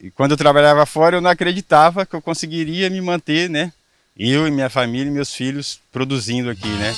E quando eu trabalhava fora, eu não acreditava que eu conseguiria me manter, né? Eu e minha família e meus filhos produzindo aqui, né?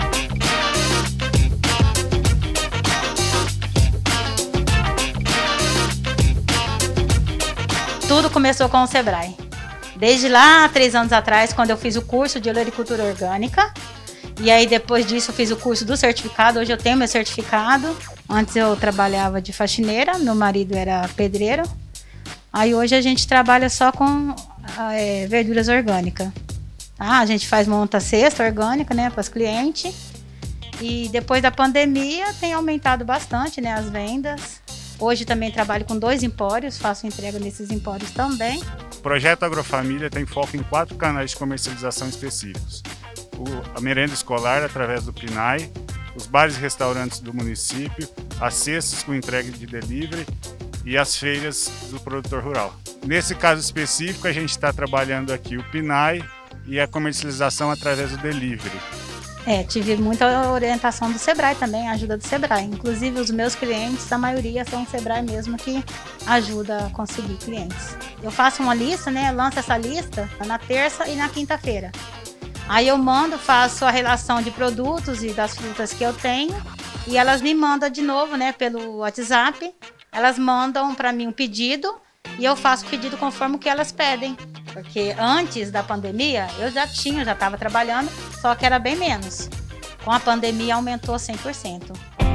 Tudo começou com o Sebrae. Desde lá, 3 anos atrás, quando eu fiz o curso de olericultura orgânica. E aí, depois disso, eu fiz o curso do certificado. Hoje eu tenho meu certificado. Antes eu trabalhava de faxineira, meu marido era pedreiro. Aí hoje a gente trabalha só com verduras orgânicas. A gente monta cesta orgânica, né, para os clientes. E depois da pandemia tem aumentado bastante, né, as vendas. Hoje também trabalho com 2 empórios, faço entrega nesses empórios também. O Projeto Agrofamília tem foco em 4 canais de comercialização específicos. A merenda escolar através do PNAE, os bares e restaurantes do município, as cestas com entrega de delivery e as feiras do produtor rural. Nesse caso específico, a gente está trabalhando aqui o PNAE e a comercialização através do delivery. Tive muita orientação do Sebrae também, a ajuda do Sebrae. Inclusive os meus clientes, a maioria são o Sebrae mesmo que ajuda a conseguir clientes. Eu faço uma lista, né? Lanço essa lista na terça e na quinta-feira. Aí eu faço a relação de produtos e das frutas que eu tenho e elas me mandam de novo, né? Pelo WhatsApp. Elas mandam para mim um pedido e eu faço o pedido conforme o que elas pedem. Porque antes da pandemia eu já estava trabalhando, só que era bem menos. Com a pandemia aumentou 100%.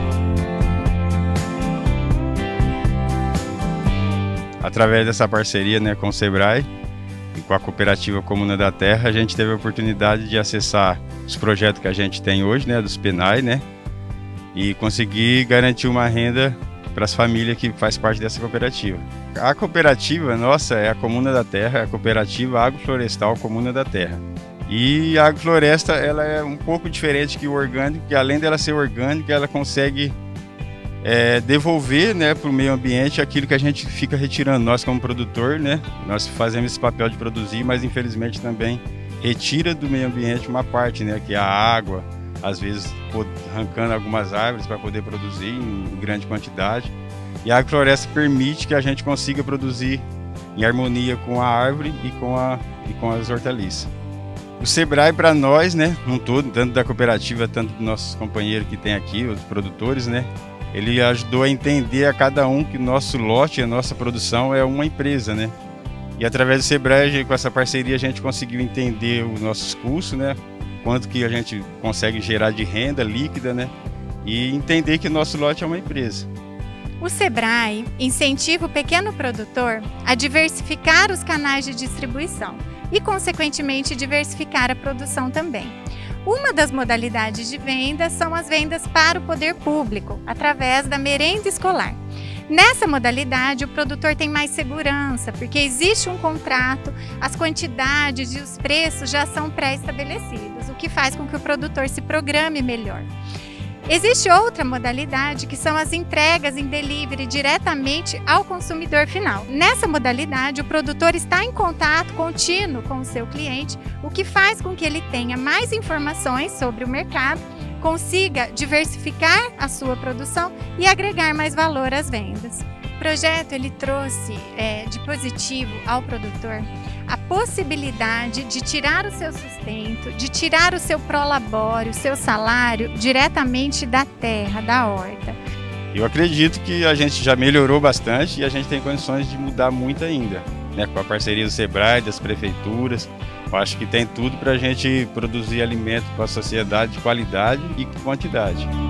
Através dessa parceria, né, com o Sebrae e com a cooperativa Comuna da Terra, a gente teve a oportunidade de acessar os projetos que a gente tem hoje, né, dos PNAE, né, e conseguir garantir uma renda para as famílias que fazem parte dessa cooperativa. A cooperativa nossa é a Comuna da Terra, a cooperativa agroflorestal Comuna da Terra. E a agrofloresta ela é um pouco diferente que o orgânico, que além dela ser orgânica, ela consegue devolver, né, para o meio ambiente aquilo que a gente fica retirando. Nós como produtor, né, nós fazemos esse papel de produzir, mas infelizmente também retira do meio ambiente uma parte, né, que é a água, às vezes arrancando algumas árvores para poder produzir em grande quantidade. E a agrofloresta permite que a gente consiga produzir em harmonia com a árvore e com as hortaliças. O Sebrae para nós, né, um todo, tanto da cooperativa, tanto dos nossos companheiros que tem aqui, os produtores, né, ele ajudou a entender a cada um que nosso lote, a nossa produção é uma empresa, né. E através do Sebrae, com essa parceria, a gente conseguiu entender os nossos custos, né, quanto que a gente consegue gerar de renda líquida, né, e entender que nosso lote é uma empresa. O Sebrae incentiva o pequeno produtor a diversificar os canais de distribuição e, consequentemente, diversificar a produção também. Uma das modalidades de venda são as vendas para o poder público, através da merenda escolar. Nessa modalidade, o produtor tem mais segurança, porque existe um contrato, as quantidades e os preços já são pré-estabelecidos, o que faz com que o produtor se programe melhor. Existe outra modalidade que são as entregas em delivery diretamente ao consumidor final. Nessa modalidade, o produtor está em contato contínuo com o seu cliente, o que faz com que ele tenha mais informações sobre o mercado, consiga diversificar a sua produção e agregar mais valor às vendas. O projeto ele trouxe de positivo ao produtor a possibilidade de tirar o seu sustento, de tirar o seu prolabore, o seu salário diretamente da terra, da horta. Eu acredito que a gente já melhorou bastante e a gente tem condições de mudar muito ainda, né? Com a parceria do Sebrae, das prefeituras. Eu acho que tem tudo para a gente produzir alimento para a sociedade de qualidade e quantidade.